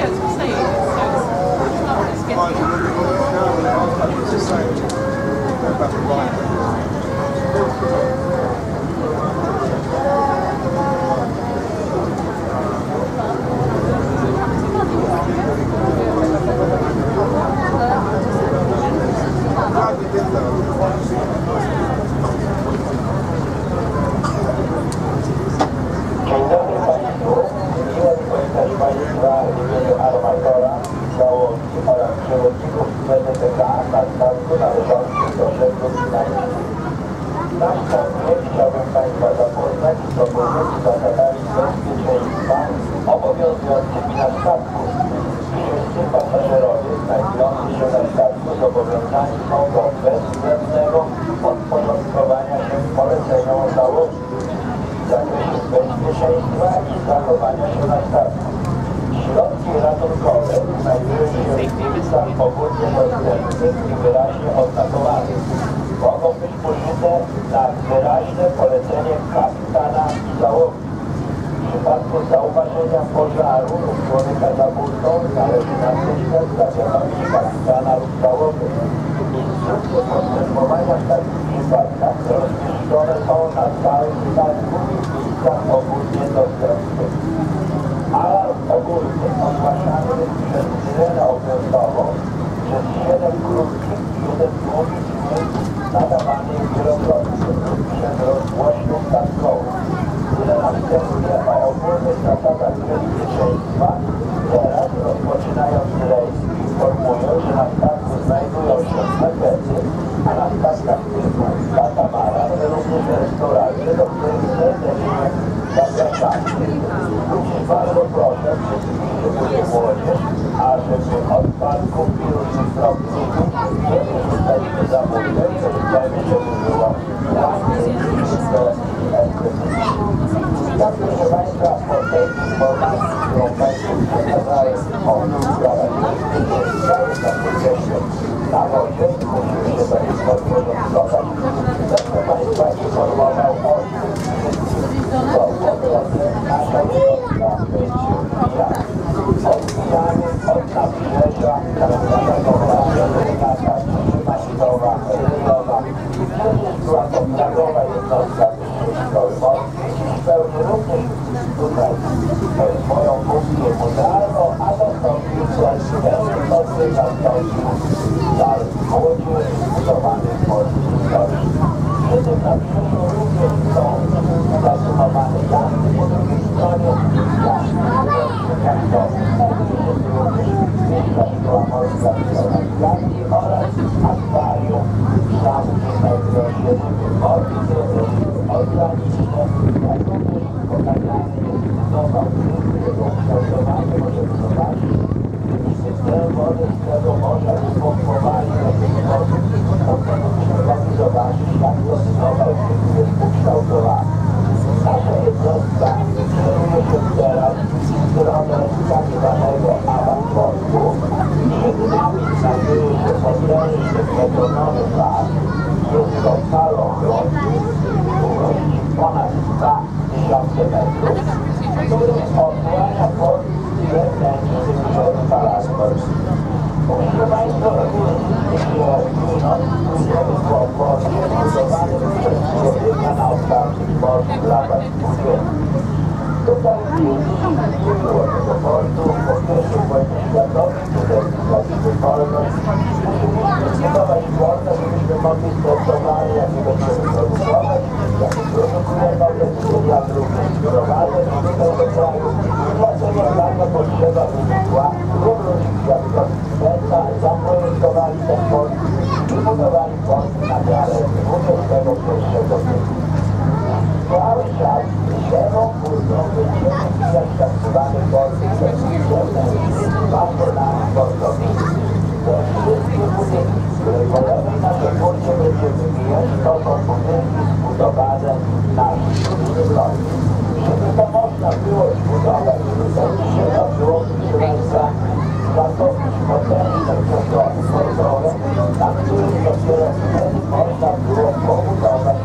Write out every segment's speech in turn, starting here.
Chciałbym Państwa zapoznać z ogólnymi zasadami bezpieczeństwa obowiązującymi na statku. Wszyscy pasażerowie znajdujący się na statku zobowiązani są do bezwzględnego podporządkowania się poleceniom załogi w zakresie bezpieczeństwa i zachowania się na statku. Środki ratunkowe znajdują się w miejscach ogólnie dostępnych i wyraźnie oznakowanych. Mogą być użyte na wyraźne polecenie kapitana i załogi. W przypadku zauważenia pożaru lub człowieka za burtą należy natychmiast zawiadomić kapitana lub załogę. Instrukcje postępowania w takich przypadkach rozmieszczone są na całym statku i w miejscach ogólnie dostępnych. Alarm ogólny ogłaszany jest przez syrenę okrętową przez 7 krótkich i 1 długich dźwięk nadawanych wielokrotnie przez rozgłośnię statkową. Syrena wskazuje o ogólnych zasadach bezpieczeństwa. Teraz, rozpoczynając rejs, informują, że na statku znajdują się sklepy, a na statkach typu katamara również restauracje, do których serdecznie zapraszamy. Bardzo proszę wszystkich, szczególnie młodzież, ażeby od parków i różnych drobników nie wyrzucaliśmy za burtę i życzamy, żeby było łatwiej i estetycznie. Tak, proszę Państwa, po tej informacji, którą Państwu przekazałem o sprawach bezpieczeństwa, jesteśmy na wodzie i musimy się do nich podporządkować. Będę Państwa informował o nasza jednostka będzie odbijamy od nabrzeża Krakowa, Renata, Maszynowa, Ryjowa. Przecież była to flagowa jednostka szkoły morskiej. Dziś pełni również tutaj swoją funkcję muzealną, a zastąpił jednostkę zastąpił dar młodzieży budowanych w polskiej historii. Przy tym nabrzeżu również są zasumowane jachty po drugiej stronie, jachty jachtowe. Znajduje się również Miejska Szkoła Morska Nawigacji oraz akwarium, tam gdzie znajdują się ryby morskie, ryby oceaniczne, jak również pokazany jest budowa ryby, jego kształtowanie możemy zobaczyć. Gdybyśmy tę wodę z tego morza pompowali do tej wody, to wtedy byśmy mogli zobaczyć, jak to budowa jest ukształtowana. Nasza jednostka kieruje się teraz w stronę tak zwanego awanportu. Przed nami znajduje się potężny betonowy pas. Jest to falochront długości ponad 2000 metrów, który osłania port zewnętrzny przed falami morskimi. Musimy Państwo wiedzieć, że pójdziemy po porcie budowanym przez człowieka na otwartym morzu w latach 20. Tutaj nie było tego portu, po pierwszej wojnie światowej, tutaj stracimy wolność. Musieliśmy zbudować port, żebyśmy mogli z tego towaru, jakie będziemy produkować, jakie produkujemy, jak również sprowadzać do tego kraju. Dlatego bardzo potrzeba wynikła również jak zaprojektowali ten port i budowali port na miarę XXI wieku. Cały czas zimą późną będziemy mijać tak zwany port zewnętrzny z patrolami portowymi. Te wszystkie budynki, które po lewej naszej porcie będziemy mijać, to są budynki zbudowane na sztucznym lądzie. Żeby to można było zbudować, to trzeba było, proszę Państwa, zakopić potężne przesłony portowe, na których dopiero wtedy można było pobudować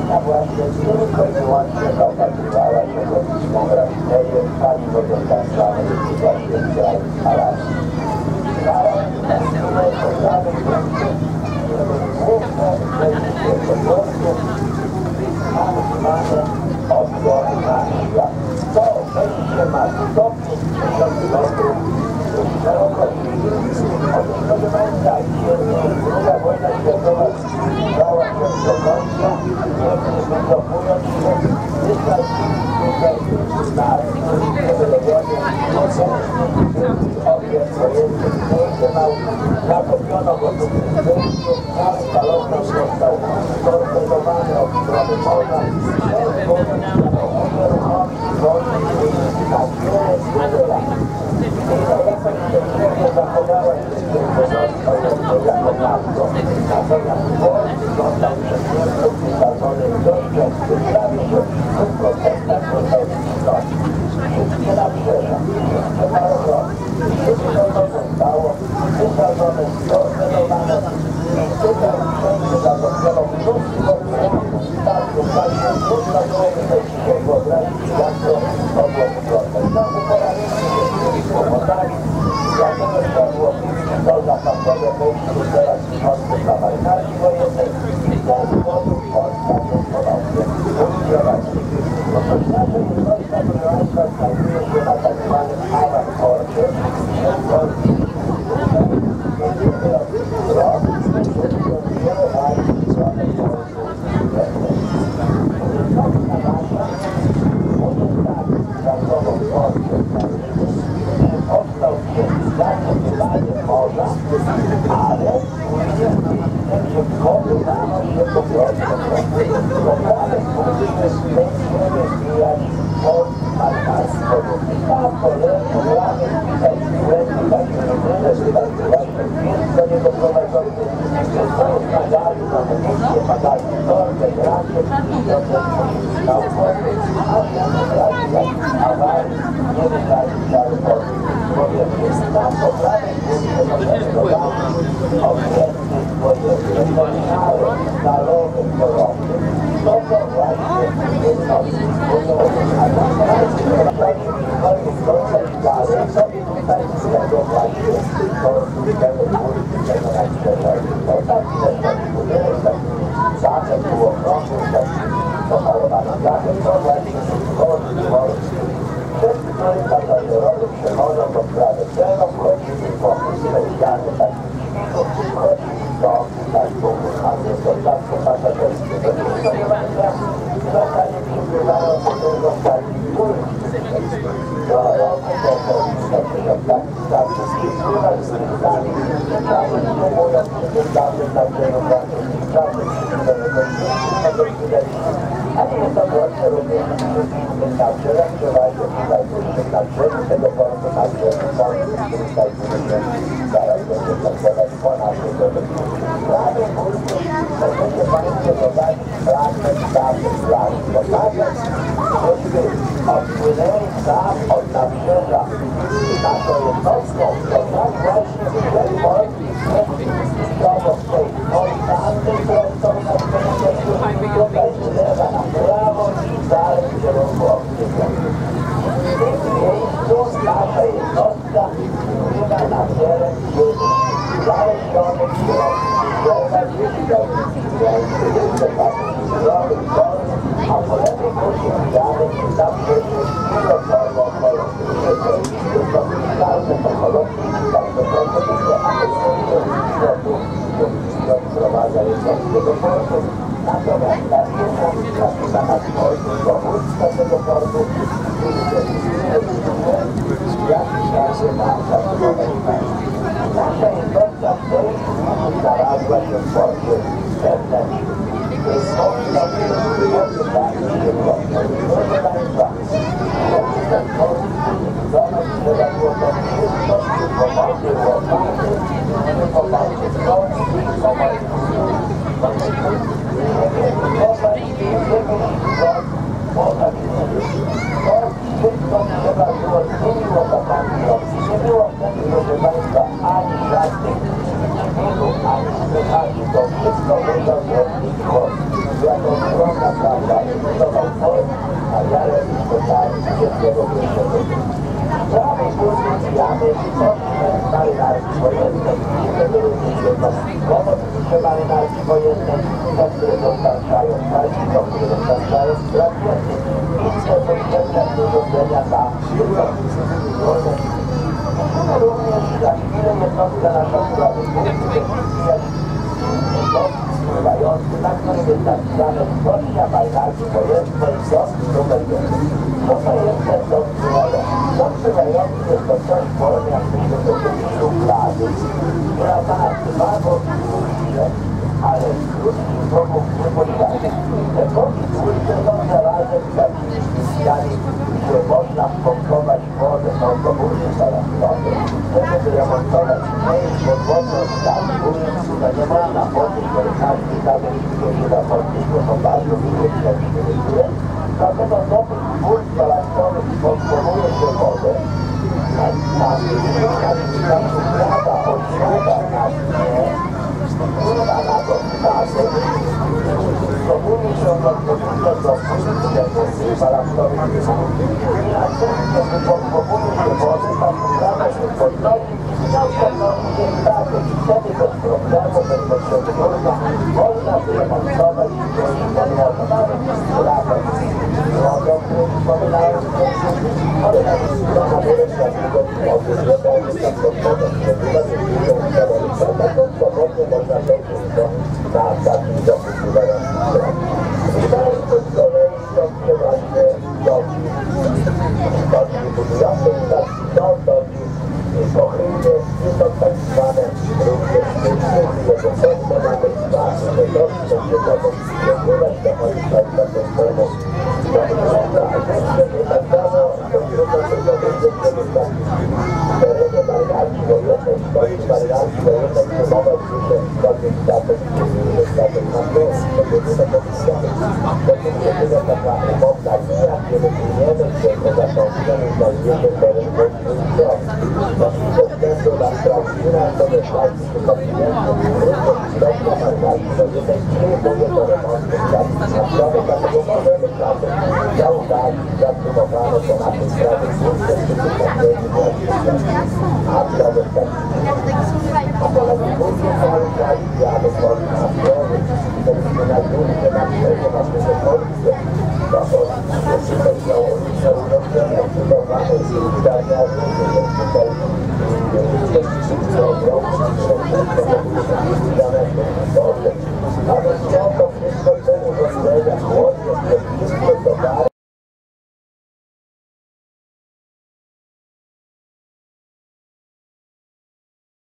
powinna właśnie tylko i wyłącznie zaopatrywała się w lotniską rafinerię paliwo dostarczane właśnie z kraju Arabii. Główne wejście do portu mamy odbiór na świat. To wejście ma 150 metrów szerokości. Otóż proszę Państwa, druga wojna światowa dała się do końca, Niemcy wycofując się, wystarczyli tutaj na telegonie obiekt projektu Eisenhower, zatopiono go tu w wejściu, cały balon został torpedowany od strony morza, bez wojny unieruchomić wojny na wiele lat. Zachowała się pozostał jako miasto, natomiast port został przez Niemców wysadzony dość prawie się w 100% został zniszczony. Wszystkie nabrzeża, jeszcze parę lat, wszystko to zostało wysadzone, storpedowane i tutaj wszędzie zatopiono mnóstwo statków, także trudno byłoby sobie wyobrazić, jak to mogło wyglądać. Znowu poradzili się z tymi kłopotami, dlatego trzeba było to zapasowe wejście teraz środków dla marynarki wojennej i w ten sposób Polska została się funkcjonować. Otóż nasza jednostka broniarska znajduje się na tak zwanym awanporcie, powstał się zatrzymywanie morza, ale później w wodzie dano się po prostu lokale publiczne będziemy rozwijać pod marynarstwo. Tam programy tutaj błędy, takie jedyne, że takie właśnie film do niego prowadzący, to jest magazyn, amunicję, magazyn, torbę, rakiet, pieniądze naukowy, a w jakim razie jakichś awarii nie wydaje cały porty. Bowiem jest tam po prawej górze zaprojektowany obiekty wojenne, terminale stalowe, korowe. To są właśnie jednostki wojenne. A tam razie dalej sobie tutaj z tego właśnie portu, tego kursu, tego najświeżego. Tam widać taki budynek, taki zamek było okrągły, taki pomalowany dachem, to właśnie port morski. Przez których pasażerowie przechodzą po sprawę drzewa, wchodzili po ścianie takich śmigów, wchodzili do handlu statku pasażerskim. Proszę Państwa, lokale przybywają do tego statku do roku, do takich statków przybywać z listami, czasem próbują przybywały na przejmowanie, czasem przybywały a nie jest to proste również na brzegach, przeważnie tutaj na brzegu tego portu, na brzegu portu, który tutaj zaraz będzie pracować po naszej drodze. Prawie kursu, możecie Państwo zobaczyć fragment dawnych plaży, pokazać, żeśmy odpłynęli tam od nabrzeża naszą jednostką, to tak właśnie ten port obok tej fontanny, którą są na brzegu, tutaj zlewa na prawo i dalej w kierunku Obczyka. W tym miejscu nasza jednostka pływa na teren zalesiony a po lewej górze widamy na brzegu wielopolną kolumnę. Jest to skalne to kolumny, bardzo prosto, ale nie wprowadza jednostkę do portu. Natomiast ta jedna na dowódca tego portu jakiś razie ma zatrzymać państwo. Nasza jednostka w tej chwili znalazła się w porcie wewnętrznym. Powinno odbywać się proszę Państwa, ten port donoć trzeba było to wszystko przy pomocy łopaty, przy pomocy kostki, pomocy wszystko trzeba było z tymi łopatami robić. Nie było wtedy, proszę Państwa, ani żadnych śmigów, ani spychaczy. To wszystko można zrobić jako ogromna rozwijamy koszty marynarki wojennej. Wtedy również jednostkowo że marynarki wojennej, te, które dostarczają paliwo, które dostarczają rakiety. Inne potrzebne do urządzenia dla jednostki. Również za chwilę jednostka nasza sprawy pływający, na którym jest napisane historia marynarki wojennej ZOP numer 1. Co to jest ten ZOP pływający? ZOP pływający jest to coś wolne, jak myśmy powiedzieli, szuflady, która ma bardzo dłuższe, ale z krótkich bogów wypoczynania. Te bogi dłuższe są zarazem takimi miejscami, gdzie można wpompować wodę na autobusy zarazkowe, żeby wyremontować część podwodną statku, to nie można podnieść, bo każdy statek się da podnieść, bo są bardzo wysokie niektóre. Dlatego do tych dwóch balansowych podporuje się wodę, a ta szuflada odsiada na dnie, wpływa na to statek, komunie się odpowiednio do tych balansowych i następnie wypompowuje się wody, ta szuflada się podnosi, następnie statek i wtedy bez problemu, bez potrzeby kurwa, można wyremontować i podłożę. Nawet sprawę drogę, o której wspominałem, ale na strona wylecia tego wody, że będzie tam podwodą przebywać, taką swobodnie można dojść na takim domu pływającym. I to z kolei są przeważnie doki budującej stacji, są doki pochylnie, i są tak zwane również jego pewne nawet sprawy, że doki będzie mogą przepływać do Moskwy taką formą. To wygląda, a jeszcze nie tak samo, to trudno tylko wiedzieć, żeby tak w terenie marynarki wojennej, w końcu marynarki wojennej próbować duże żadnych statek, duże statek na dół, to będzie to powiedziane. To jest jedyna taka umowna linia, gdzie my płyniemy, gdzie pozaczątniemy znajdziemy teren wojskowy. Ze względu na sprawy finansowe, środki czy kontynentu, również istotna marynarki wojennej przyjmuje do remontu stacji. Na sprawę dlatego możemy czasem zaufać, zatrzymowane po naszej sprawie służby, czy wykonujemy właśnie a sprawę stacji. A polega również na realizacji, aby tworzyć na zdrowie, to jest najdłuższe na przejdzie naszego Polsce. To jest tutaj założone urządzenia budowane z zdarzenia, że jest tutaj